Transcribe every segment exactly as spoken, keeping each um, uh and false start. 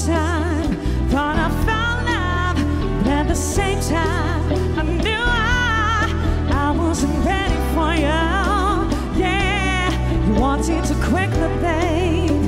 first time thought I found love, but at the same time I knew I, I wasn't ready for you. Yeah, you wanted to quickly, babe.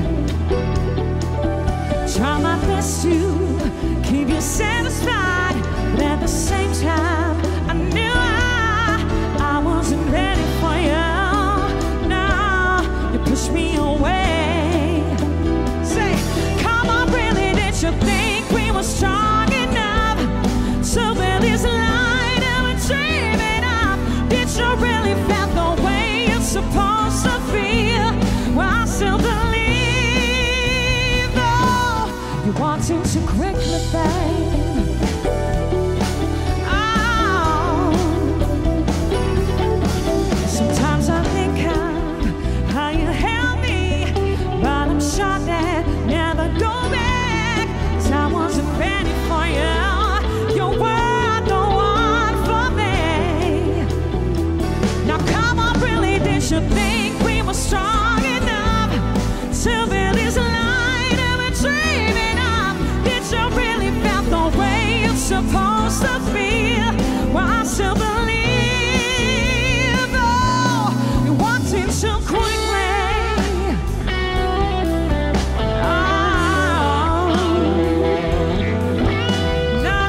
Try my best to keep you satisfied, but at the same time I knew I, I wasn't ready for you. No, you pushed me away. Say, come on, really, did you think we were strong enough to build this line that we're dreaming of? Did you really feel the way you're supposed to feel? Well, I still believe, though, you're wanting to quickly, babe. Oh, sometimes I think of how you held me, but I'm sure that never go back, 'cause I wasn't ready for you. You were the one for me. Now come on, really, did you think we were strong enough to build this line that we're dreaming of? Did you really feel the way you're supposed to feel? Well, I still believe, though, you're wanting to quickly. Oh, no.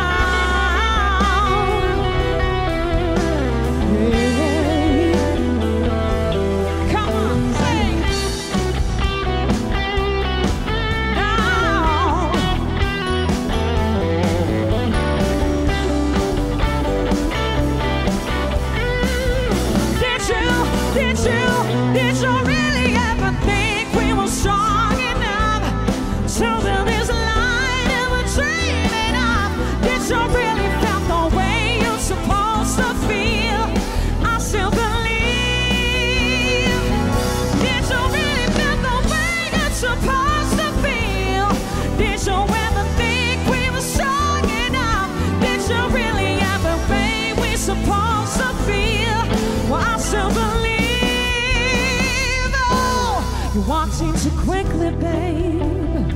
Yeah. Come on, sing. No. Did you, did you, did you really ever think we were strong enough to build this line that we're dreaming of? Did you really feel the way you're supposed to feel? I still believe. Did you really feel the way you're supposed to feel? Did you ever think we were strong enough? Did you really ever think we're supposed to feel? Well, I still believe, oh, you're wanting to quickly, babe.